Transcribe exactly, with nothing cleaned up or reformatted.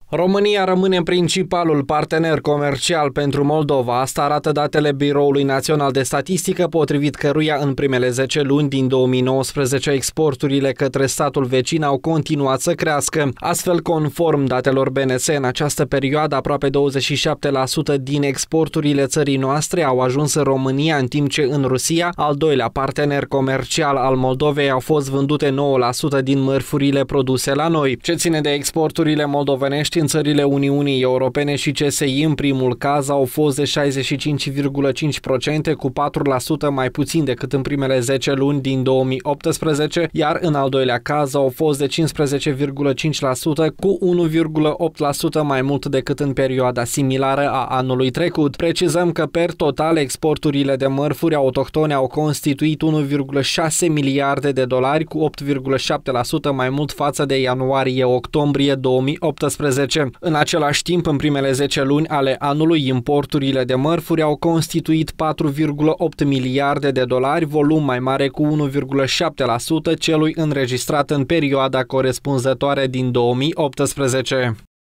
România rămâne principalul partener comercial pentru Moldova, asta arată datele Biroului Național de Statistică, potrivit căruia în primele zece luni din două mii nouăsprezece exporturile către statul vecin au continuat să crească. Astfel, conform datelor B N S, în această perioadă aproape douăzeci și șapte la sută din exporturile țării noastre au ajuns în România, în timp ce în Rusia, al doilea partener comercial al Moldovei, au fost vândute nouă la sută din mărfurile produse la noi. Ce ține de exporturile moldovenești în țările Uniunii Europene și C S I, în primul caz, au fost de șaizeci și cinci virgulă cinci la sută, cu patru la sută mai puțin decât în primele zece luni din două mii optsprezece, iar în al doilea caz au fost de cincisprezece virgulă cinci la sută, cu unu virgulă opt la sută mai mult decât în perioada similară a anului trecut. Precizăm că, per total, exporturile de mărfuri autohtone au constituit unu virgulă șase miliarde de dolari, cu opt virgulă șapte la sută mai mult față de ianuarie-octombrie două mii optsprezece. În același timp, în primele zece luni ale anului, importurile de mărfuri au constituit patru virgulă opt miliarde de dolari, volum mai mare cu unu virgulă șapte la sută celui înregistrat în perioada corespunzătoare din două mii optsprezece.